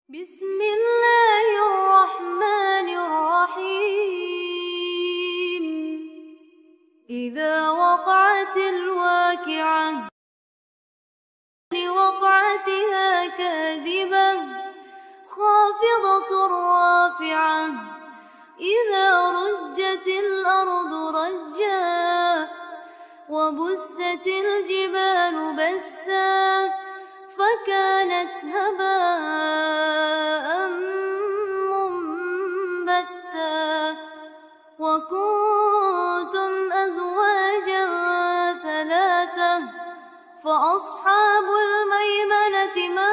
بسم الله الرحمن الرحيم. إذا وقعت الواقعة لوقعتها كاذبة خافضة رافعة إذا رجت الأرض رجا وبست الجبال بسا فكانت هباء منبثا وكنتم أزواجا ثلاثة فأصحاب الميمنة ما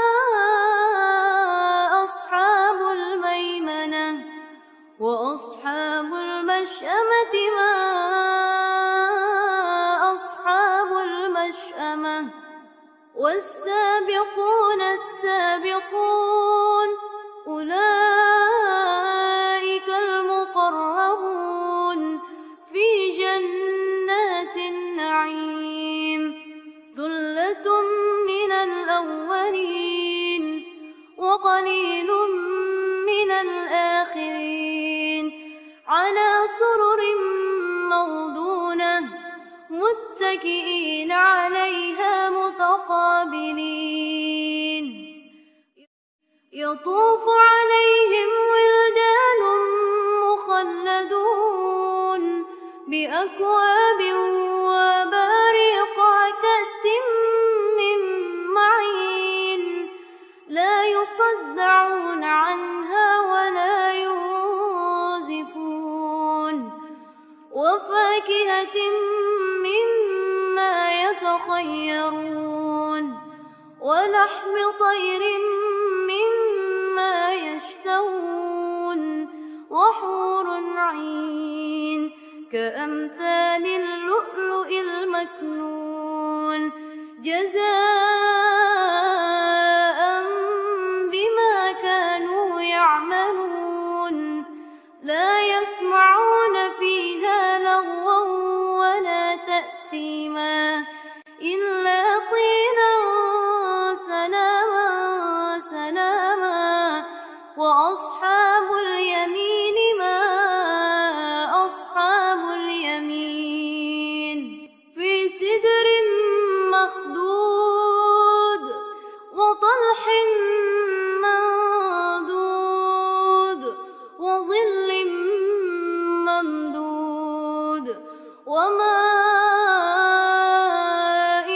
أصحاب الميمنة وأصحاب المشأمة ما أصحاب المشأمة والسابقون السابقون أولئك المقربون في جنات النعيم ثلة من الأولين وقليل من الآخرين على سرر موضونة متكئين عليها متقابلين يطوف عليهم ولدان مخلدون بأكواب وأباريق كأس من معين لا يصدعون عنها ولا ينزفون وفاكهة مما يتخيرون ولحم طير مما يشتهون وحور عين كأمثال اللؤلؤ المكنون جزاء بما كانوا يعملون لا يسمعون فيها لغوا ولا تأثيما إلا قيلا سلاما سلاما وأصحاب اليمين ما أصحاب اليمين في سدر مخضود وطلح منضود وظل ممدود وماء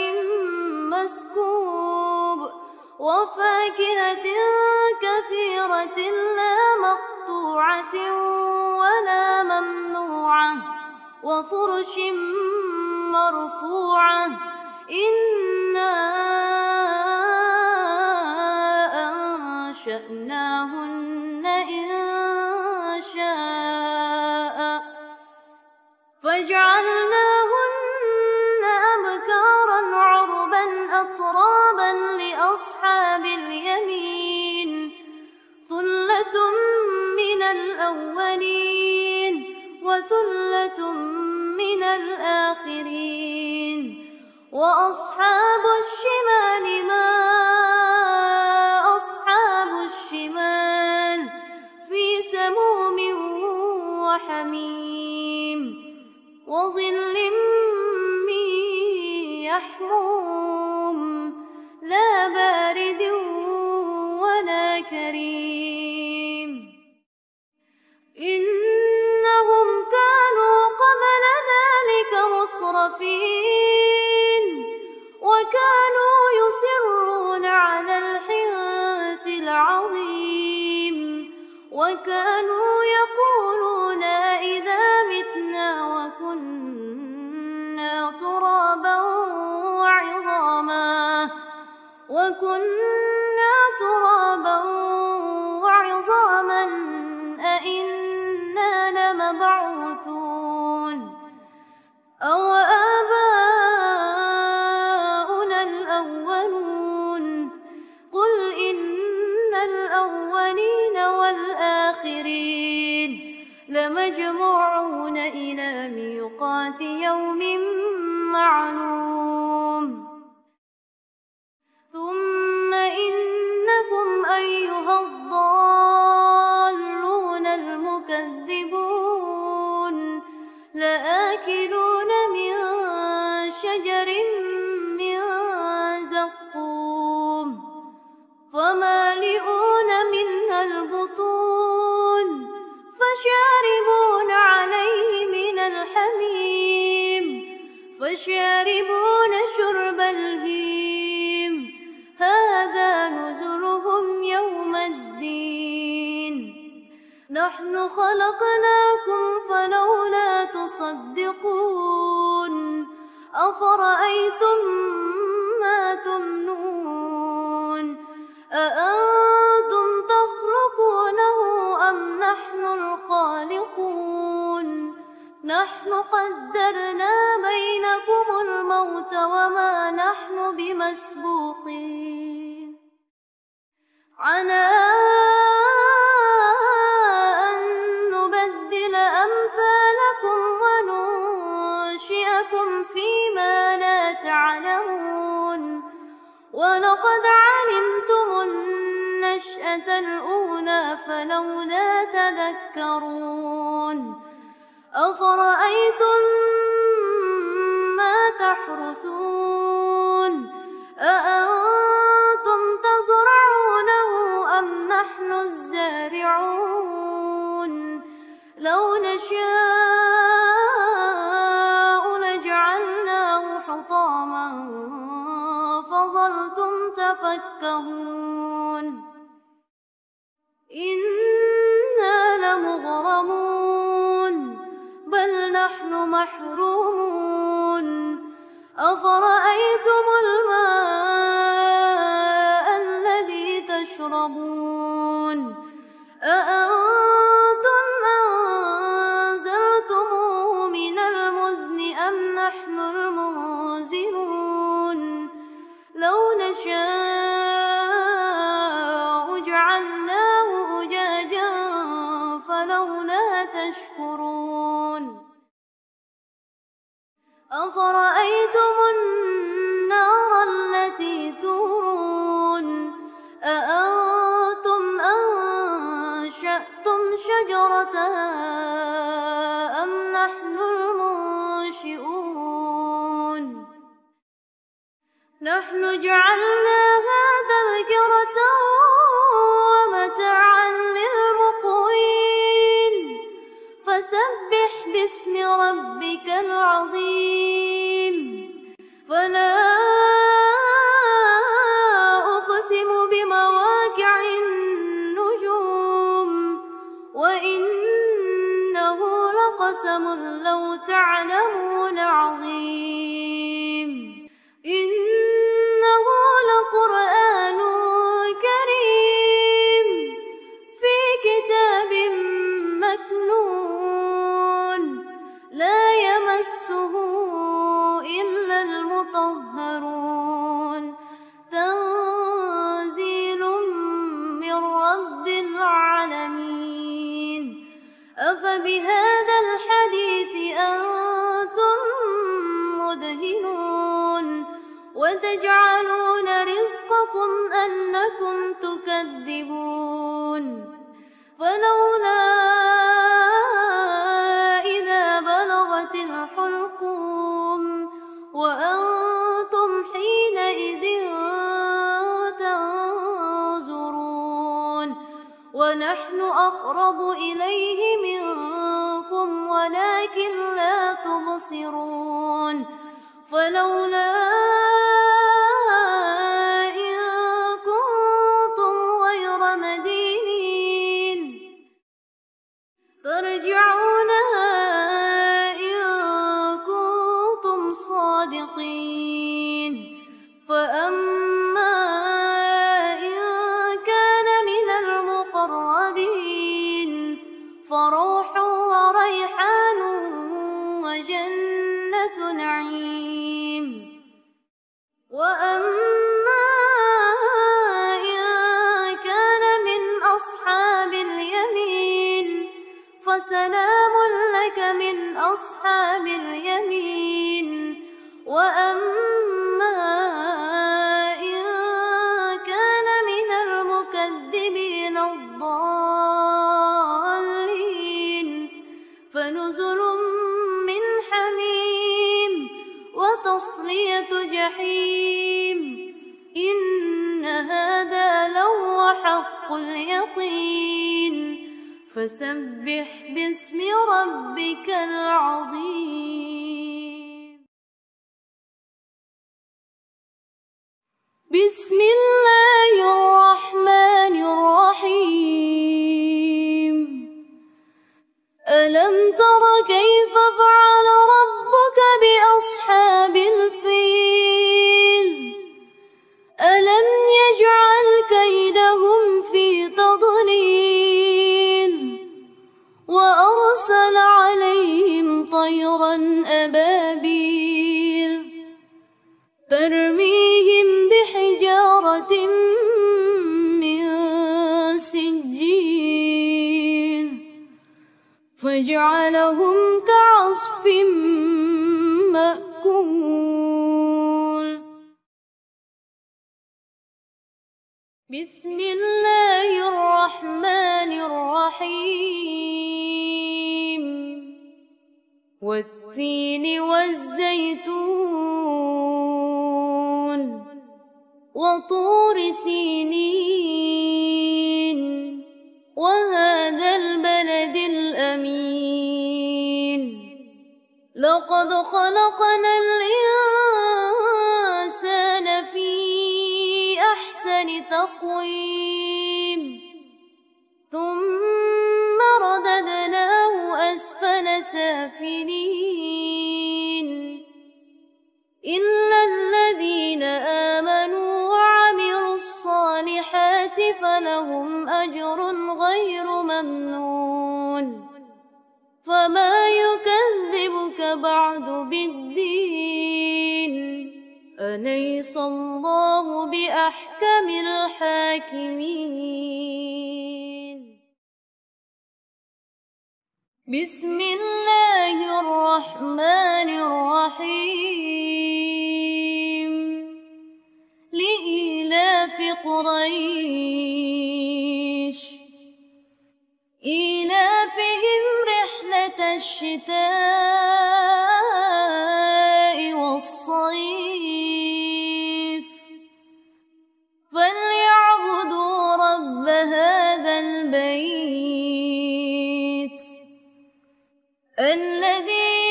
مسكوب وفاكهة كثيرة لا مقطوعة ولا ممنوعة وفرش مرفوعة إنا أنشأناهن إنشاء فجعلناهن أبكارا عربا أترابا لأصحاب اليمين ثلة من الأولين وثلة من الآخرين وأصحاب الشمال ما أصحاب الشمال في سموم وحميم وظل من يحموم لا بارد ولا كريم إنهم كانوا قبل ذلك مترفين وكانوا يصرون على الحنث العظيم وكانوا يقولون إذا متنا وكنا ترابا وعظاما أئنا لمبعوثون أو آباؤنا الأولون قل إن الأولين والآخرين لمجموعون إلى ميقات يوم معلوم ثم إنكم أيها فشاربون شرب الهيم هذا نزلهم يوم الدين نحن خلقناكم فلولا تصدقون أفرأيتم ما تمنون أأنتم تخلقونه أم نحن الخالقون نحن قدرنا بينكم الموت وما نحن بمسبوقين على أن نبدل أمثالكم وننشئكم فيما لا تعلمون ولقد علمتم النشأة الأولى فلولا تذكرون أفرأيتم ما تحرثون أأنتم تزرعونه أم نحن الزارعون لو نشاء لجعلناه حطاما فظلتم تفكهون إنا لمغرمون بل نحن محرومون أفرأيتم الماء الذي تشربون أأنتم أنزلتموه من المزن أم نحن المنزلون لو نشاء جعلناه أجاجا فلولا تشكرون أفرأيتم النار التي تورون أأنتم أنشأتم شجرتها أم نحن المنشئون نحن جعلناها تذكرة ومتاعا للمقوين فسبح باسم ربك العظيم فلا أقسم بمواقع النجوم وإنه لقسم لو تعلمون عظيم إنه لقرآن كريم في كتاب مكنون لا يمسه إلا المطهرون تنزيل من رب العالمين أفبهذا الحديث أنتم مدهنون وتجعلون رزقكم أنكم تكذبون فلولا إذا بلغت الحلقوم وأنتم حينئذ تنظرون ونحن أقرب إليه منكم ولكن لا تبصرون فلولا إن كنتم غير مدينين ترجعونها إن كنتم صادقين فأما إن كان من المقربين فروح وريحان وجنة نعيم وأما إن كان من أصحاب اليمين فسلام لك من أصحاب اليمين وأما إن كان من المكذبين الضالين فنزل من حميم وتصلية جحيم إن هذا لهو حق اليقين فسبح باسم ربك العظيم. بسم الله الرحمن الرحيم ألم تر كيف فعل ربك بأصحاب الفيل ألم يجعل كيدهم في تضليل وأرسل عليهم طيرا أبابيل ترميهم بحجارة من سجيل فجعلهم كعصف مأكول بسم الله الرحمن الرحيم والتين والزيتون وطور سينين وهذا البلد الأمين لقد خلقنا الإنسان في أحسن تقويم ثم رددناه أسفل سافلين إلا الذين آمنوا وعملوا الصالحات فلهم أجر غير ممنون فما يكذبك بعد بالدين أليس الله بأحكم الحاكمين بسم الله الرحمن الرحيم لإيلاف قريش إيلافهم رحلة الشتاء والصيف فليعبدوا رب هذا البيت الذي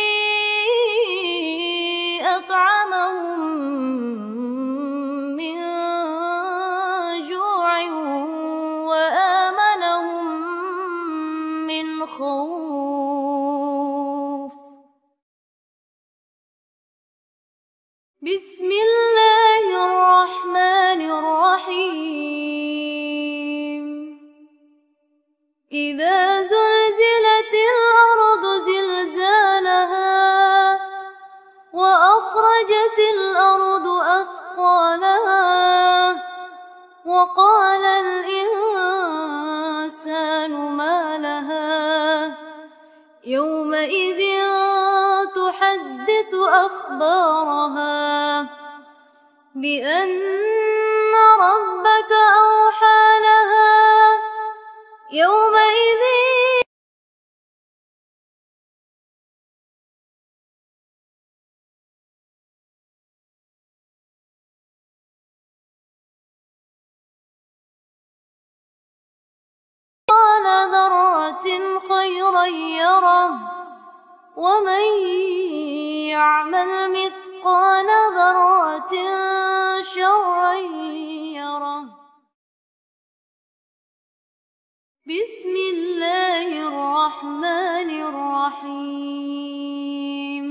أطعمهم من جوع وآمنهم من خوف بسم الله الرحمن الرحيم إذا زلزلت الأرض زلزالها وأخرجت الأرض أثقالها وقال الإنسان ما لها يومئذ تحدث أخبارها بأن ربك أوحى لها يومئذ مثقال ذرة خيرا يره ومن يعمل مثقال ذرة شرا يره بسم الله الرحمن الرحيم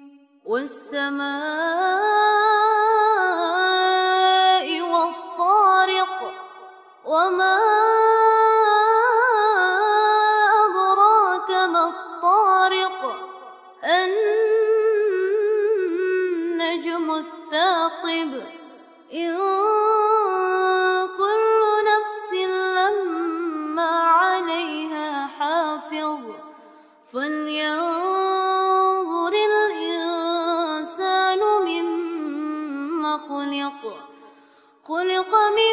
والسماء والطارق وما أدراك ما الطارق النجم الثاقب إن كل نفس لما عليها حافظ فلينظر الإنسان مما خلق خلق من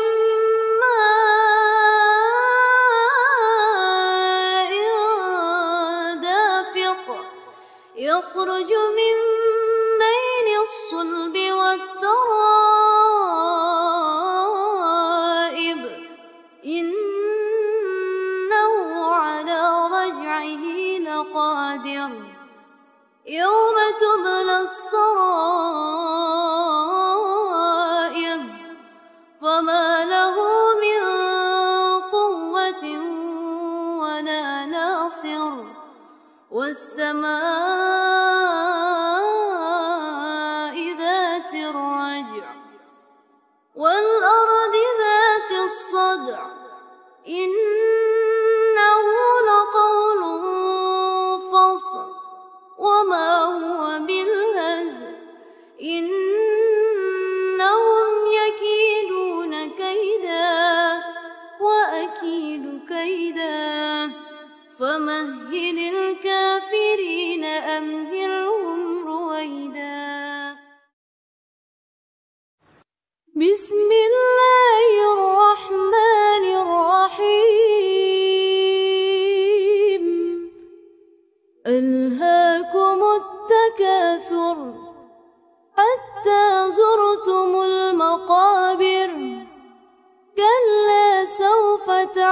ماء دافق يخرج من بين الصلب والترائب إنه على رجعه لقادر يوم تبلى السرائر والسماء ذات الرجع والأرض ذات الصدع إنه لقول فصل وما هو بالهزل إنهم يكيدون كيدا وأكيد كيدا فمهل الكافرين أمهلهم رويدا. بسم الله الرحمن الرحيم ألهاكم التكاثر حتى زرتم المقابر كلا سوف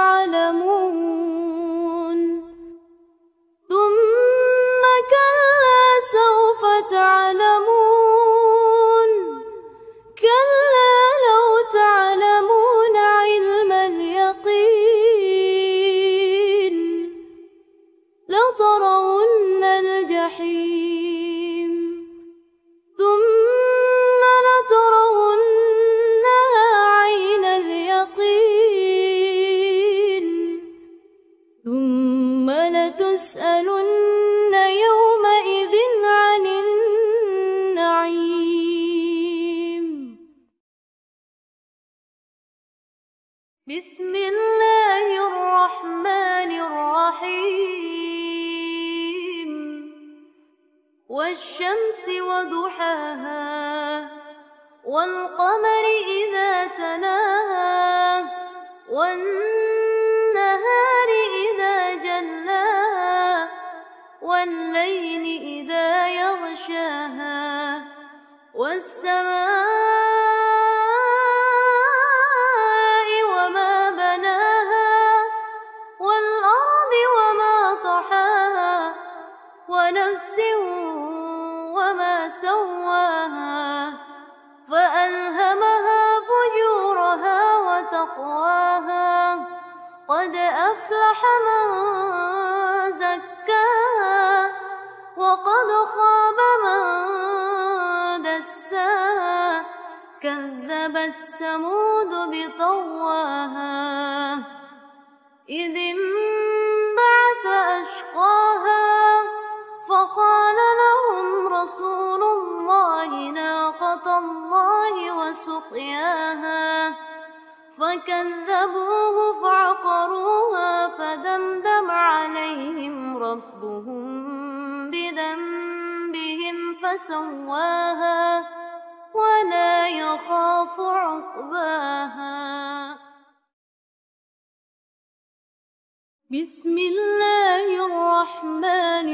تعلمون ثم كلا سوف تعلمون كلا لو تعلمون علم اليقين لترون الجحيم ثم لترونها عين اليقين ثم لتسألن يومئذ عن النعيم. بسم الله الرحمن الرحيم والشمس وضحاها والقمر إذا تلاها والنهار إذا جلاها والليل إذا يغشاها والسماء وما بناها والأرض وما طحاها ونفس وما سواها فألهمها فجورها وتقواها قد أفلح من زكاها وقد خاب من دساها كذبت ثمود بطغواها إذ انبعث أشقاها فقال لهم رسول الله ناقة الله وسقياها فكذبوه فعقروها فدمدم عليهم ربهم بذنبهم فسواها ولا يخاف عقباها. بسم الله الرحمن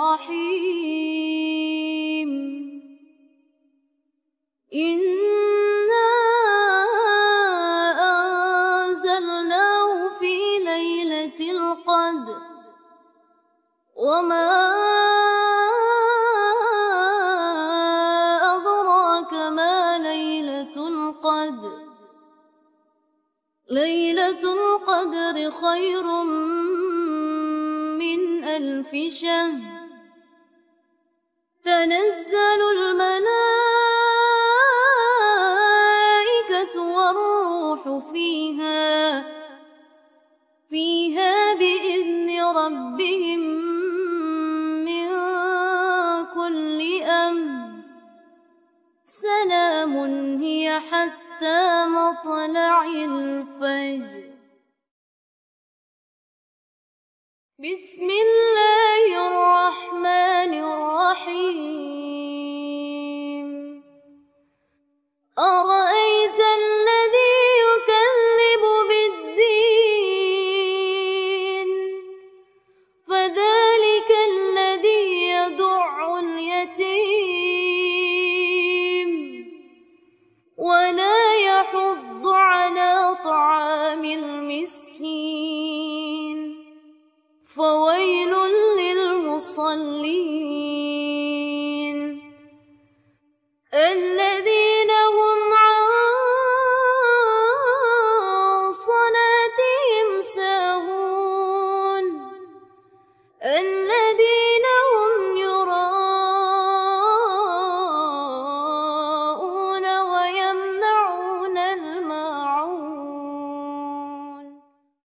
الرحيم إنا أنزلناه في ليلة القدر وما أدراك ما ليلة القدر ليلة القدر خير من 1000 شهر تنزل الملائكة والروح فيها بإذن ربهم من كل أمر سلام هي حتى مطلع الفجر. بسم الله الرحمن الرحيم أرأيت الذي يكذب بالدين فذلك الذي يدع اليتيم ولا يحض على طعام المسكين فويل للمصلين الذين هم عن صلاتهم ساهون الذين